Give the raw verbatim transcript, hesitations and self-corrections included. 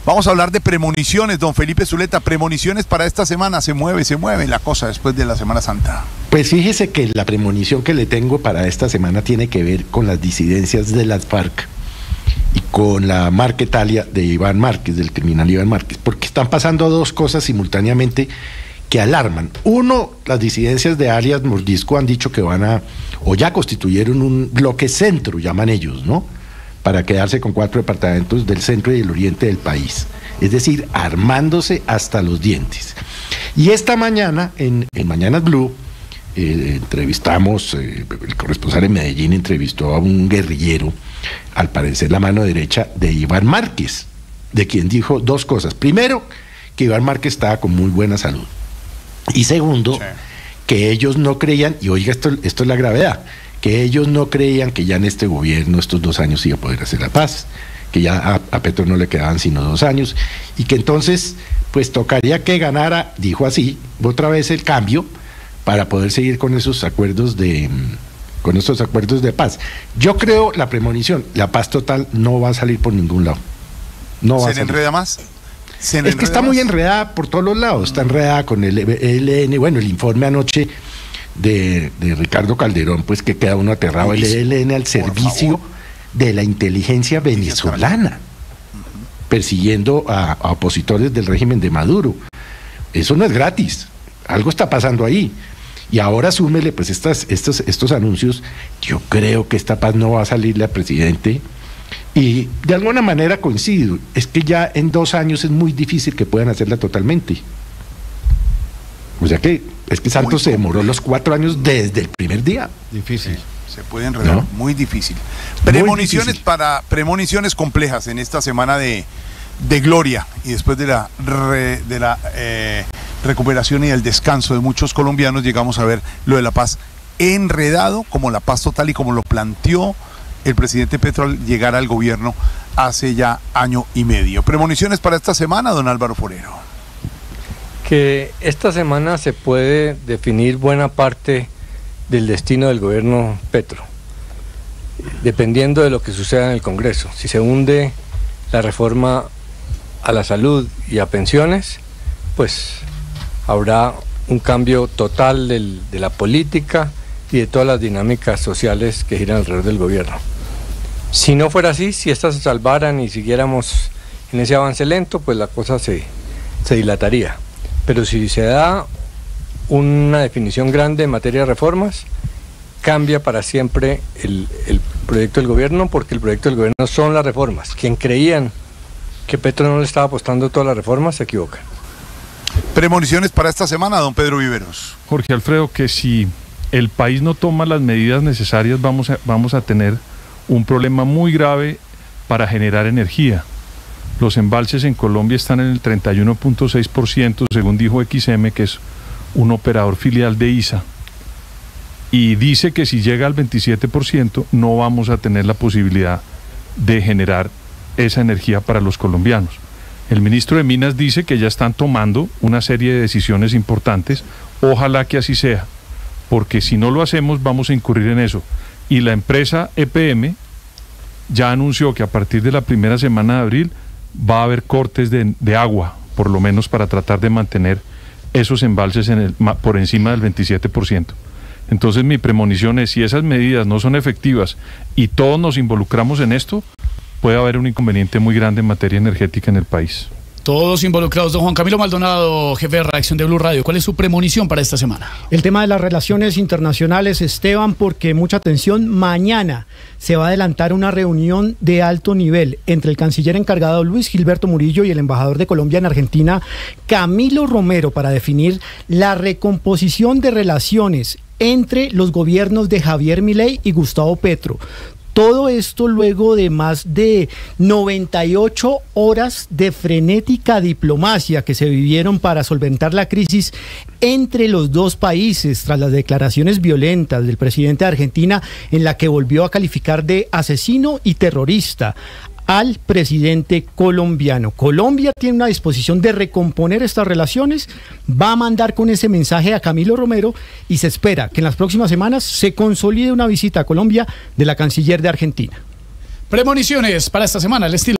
Vamos a hablar de premoniciones, don Felipe Zuleta. Premoniciones para esta semana. Se mueve, se mueve la cosa después de la Semana Santa. Pues fíjese que la premonición que le tengo para esta semana tiene que ver con las disidencias de las FARC y con la Marquetalia de Iván Márquez, del criminal Iván Márquez, porque están pasando dos cosas simultáneamente que alarman. Uno, las disidencias de alias Mordisco han dicho que van a, o ya constituyeron un bloque centro, llaman ellos, ¿no?, para quedarse con cuatro departamentos del centro y del oriente del país, es decir, armándose hasta los dientes. Y esta mañana, en, en Mañanas Blue, eh, entrevistamos, eh, el corresponsal en Medellín entrevistó a un guerrillero, al parecer la mano derecha de Iván Márquez, de quien dijo dos cosas. Primero, que Iván Márquez estaba con muy buena salud. Y segundo, sí, que ellos no creían, y oiga, esto, esto es la gravedad, que ellos no creían que ya en este gobierno, estos dos años, iba a poder hacer la paz, que ya a, a Petro no le quedaban sino dos años, y que entonces, pues tocaría que ganara, dijo así, otra vez el cambio, para poder seguir con esos acuerdos de, con esos acuerdos de paz. Yo creo, la premonición, la paz total no va a salir por ningún lado. No va ¿Se a salir. enreda más? ¿Se es que está más? muy enredada por todos los lados, está enredada con el E L N, bueno, el informe anoche De, de Ricardo Calderón, pues que queda uno aterrado, el E L N al servicio de la inteligencia venezolana, persiguiendo a, a opositores del régimen de Maduro. Eso no es gratis, algo está pasando ahí. Y ahora súmele pues estas, estos, estos anuncios. Yo creo que esta paz no va a salirle al presidente, y de alguna manera coincido, es que ya en dos años es muy difícil que puedan hacerla totalmente. O sea que es que Santos se demoró los cuatro años desde el primer día. Difícil. Sí, se puede enredar, ¿no? Muy difícil. Premoniciones muy difícil. Para premoniciones complejas en esta semana de, de gloria y después de la, re, de la eh, recuperación y el descanso de muchos colombianos, llegamos a ver lo de la paz enredado, como la paz total y como lo planteó el presidente Petro al llegar al gobierno hace ya año y medio. Premoniciones para esta semana, don Álvaro Forero. Que esta semana se puede definir buena parte del destino del gobierno Petro, dependiendo de lo que suceda en el Congreso. Si se hunde la reforma a la salud y a pensiones, pues habrá un cambio total del, de la política y de todas las dinámicas sociales que giran alrededor del gobierno. Si no fuera así, si estas se salvaran y siguiéramos en ese avance lento, pues la cosa se, se dilataría. Pero si se da una definición grande en materia de reformas, cambia para siempre el, el proyecto del gobierno, porque el proyecto del gobierno son las reformas. Quien creían que Petro no le estaba apostando todas las reformas, se equivocan. Premoniciones para esta semana, don Pedro Viveros. Jorge Alfredo, que si el país no toma las medidas necesarias, vamos a, vamos a tener un problema muy grave para generar energía. Los embalses en Colombia están en el treinta y uno punto seis por ciento, según dijo X M, que es un operador filial de I S A. Y dice que si llega al veintisiete por ciento no vamos a tener la posibilidad de generar esa energía para los colombianos. El ministro de Minas dice que ya están tomando una serie de decisiones importantes. Ojalá que así sea, porque si no lo hacemos vamos a incurrir en eso. Y la empresa E P M ya anunció que a partir de la primera semana de abril va a haber cortes de, de agua, por lo menos para tratar de mantener esos embalses en el, por encima del veintisiete por ciento. Entonces mi premonición es, si esas medidas no son efectivas y todos nos involucramos en esto, puede haber un inconveniente muy grande en materia energética en el país. Todos involucrados. Don Juan Camilo Maldonado, jefe de redacción de Blue Radio, ¿cuál es su premonición para esta semana? El tema de las relaciones internacionales, Esteban, porque mucha atención, mañana se va a adelantar una reunión de alto nivel entre el canciller encargado Luis Gilberto Murillo y el embajador de Colombia en Argentina, Camilo Romero, para definir la recomposición de relaciones entre los gobiernos de Javier Milei y Gustavo Petro. Todo esto luego de más de noventa y ocho horas de frenética diplomacia que se vivieron para solventar la crisis entre los dos países, tras las declaraciones violentas del presidente de Argentina, en la que volvió a calificar de asesino y terrorista al presidente colombiano. Colombia tiene una disposición de recomponer estas relaciones, va a mandar con ese mensaje a Camilo Romero y se espera que en las próximas semanas se consolide una visita a Colombia de la canciller de Argentina. Premoniciones para esta semana, el estilo